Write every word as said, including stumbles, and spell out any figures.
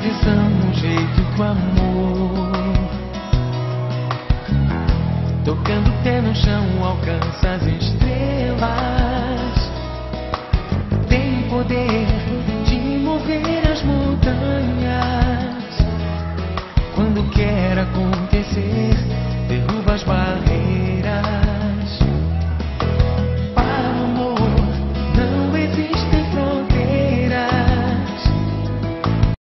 visão, um jeito do amor. Tocando o pé no chão, alcança as estrelas.